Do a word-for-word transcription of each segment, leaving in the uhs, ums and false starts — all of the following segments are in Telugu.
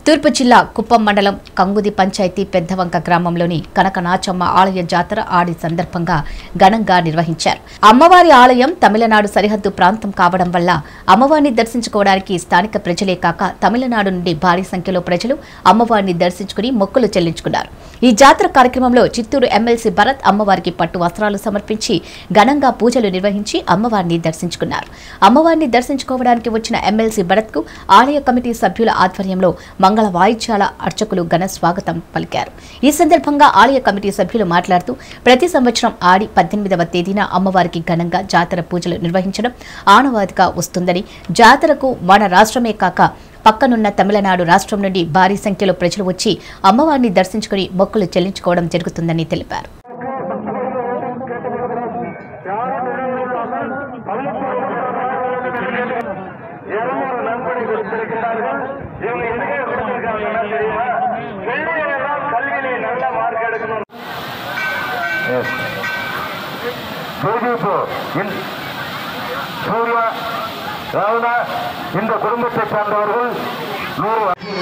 తూర్పు జిల్లా కుప్పం మండలం కంగుది పంచాయతీ పెద్దవంక గ్రామంలోని కనకనాచమ్మ ఆలయ జాతర ఆడి సందర్భంగా ఘనంగా నిర్వహించారు. అమ్మవారి ఆలయం తమిళనాడు సరిహద్దు ప్రాంతం కావడం వల్ల అమ్మవారిని దర్శించుకోవడానికి స్థానిక ప్రజలే కాక తమిళనాడు నుండి భారీ సంఖ్యలో ప్రజలు అమ్మవారిని దర్శించుకుని మొక్కులు చెల్లించుకున్నారు. ఈ జాతర కార్యక్రమంలో చిత్తూరు ఎమ్మెల్సీ భరత్ అమ్మవారికి పట్టు వస్త్రాలు సమర్పించి ఘనంగా పూజలు నిర్వహించి అమ్మవారిని దర్శించుకున్నారు. అమ్మవారిని దర్శించుకోవడానికి వచ్చిన ఎమ్మెల్సీ భరత్ కు ఆలయ కమిటీ సభ్యుల ఆధ్వర్యంలో మంగళ వాయిద్యాల అర్చకులు ఘన స్వాగతం పలికారు. ఈ సందర్భంగా ఆలయ కమిటీ సభ్యులు మాట్లాడుతూ ప్రతి సంవత్సరం ఆడి పద్దెనిమిదవ తేదీన అమ్మవారికి ఘనంగా జాతర పూజలు నిర్వహించడం ఆనవాయితీగా వస్తుందని, జాతరకు మన రాష్ట్రమే కాక పక్కనున్న తమిళనాడు రాష్ట్రం నుండి భారీ సంఖ్యలో ప్రజలు వచ్చి అమ్మవారిని దర్శించుకుని మొక్కులు చెల్లించుకోవడం జరుగుతుందని తెలిపారు. ராவணா இந்த குடும்பத்தை சார்ந்தவர்கள் நூறு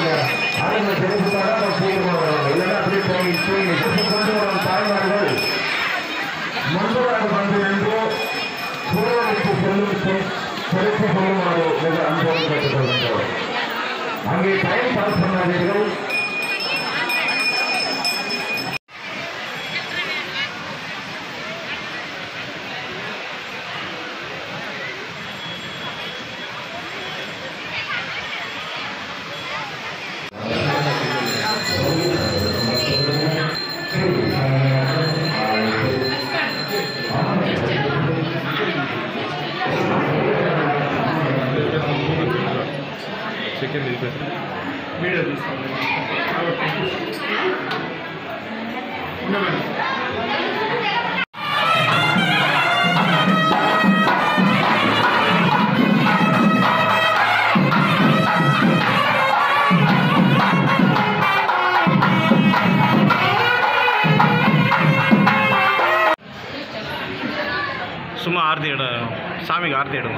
கொண்டு வரும் தாய்மார்கள் முன்பதாக வந்து நின்று சூழலுக்கு செல்லும் செலுத்தி செல்லுமாறு மிக அன்போடு கேட்டுக்கொள்கின்றோம். அங்கே டைம் பாஸ் பண்ணாதீர்கள். சும்மா ஆர்த்தி இட சாமிக்கு ஆர்த்தி இடுங்க.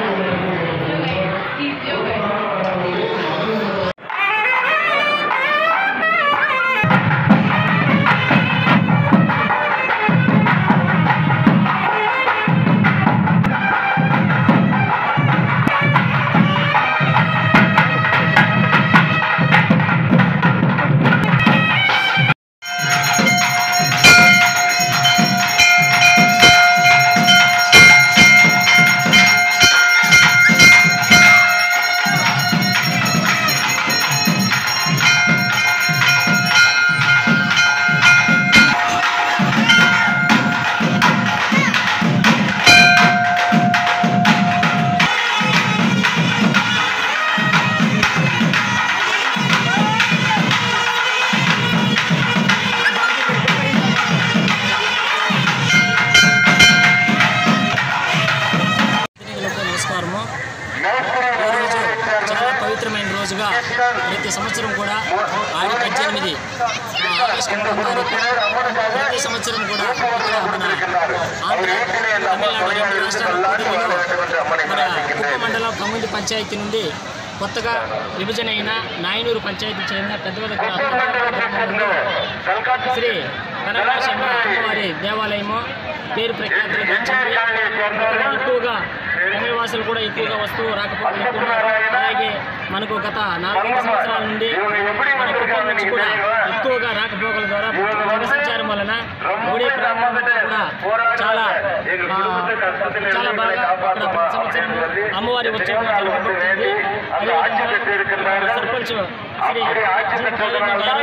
చాలా పవిత్రమైన రోజుగా ప్రతి సంవత్సరం కూడా ఆడి పద్దెనిమిది ఆగస్టు మూడవ తారీఖు ప్రతి సంవత్సరం కూడా మన ఆంధ్ర తమిళనాడు రెండు రాష్ట్రాల మన కుప్ప మండలం కంగుది పంచాయతీ నుండి కొత్తగా విభజన అయిన నాయనూరు పంచాయతీ చెందిన పెద్దవద గ్రామంలో శ్రీ కనకన అమ్మవారి దేవాలయము పేరు ప్రఖ్యాతులు గాంచింది. ఎక్కువగా తమిళవాసులు కూడా ఎక్కువగా వస్తూ రాకపోవడం, అలాగే మనకు గత నాలుగైదు సంవత్సరాల నుండి మన కుప్పం నుంచి కూడా ఎక్కువగా రాకపోకల ద్వారా జనసంచారం వలన గుడి ప్రాంగణంలో కూడా చాలా చాలా బాగా అక్కడ ప్రతి సంవత్సరం అమ్మవారి ఉత్సవం జరగబడుతుంది. అదేవిధంగా సర్పంచ్ శ్రీ గారు,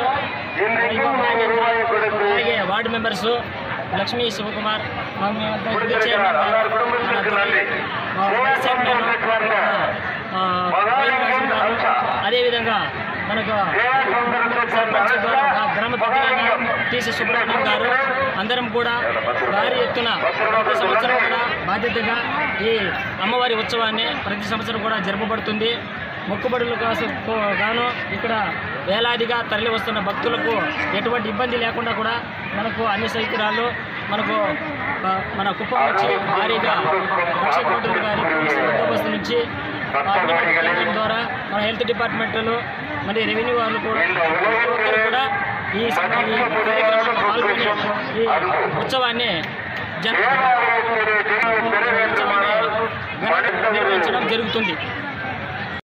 అలాగే వార్డు మెంబర్స్ లక్ష్మీ శివకుమార్, అదేవిధంగా మనకు సర్పంచ్ గ్రామ పెద్దలైన టీసీ సుబ్రహ్మణ్యం గారు అందరం కూడా భారీ ఎత్తున ప్రతి సంవత్సరం కూడా బాధ్యతగా ఈ అమ్మవారి ఉత్సవాన్ని ప్రతి సంవత్సరం కూడా జరపబడుతుంది. మొక్కుబడుల కోసం గాను ఇక్కడ వేలాదిగా తరలి వస్తున్న భక్తులకు ఎటువంటి ఇబ్బంది లేకుండా కూడా మనకు అన్ని సౌకర్యాలు మనకు మన కుప్పం నుంచి భారీగా లక్ష కోట్ల గారి బందోబస్తు నుంచి కేంద్రం ద్వారా మన హెల్త్ డిపార్ట్మెంట్లో మరి రెవెన్యూ వాళ్ళు కూడా ప్రతి ఒక్కరు కూడా ఈ కార్యక్రమంలో పాల్గొని ఈ ఉత్సవాన్ని జన ఉత్సవాన్ని నిర్వహించడం జరుగుతుంది.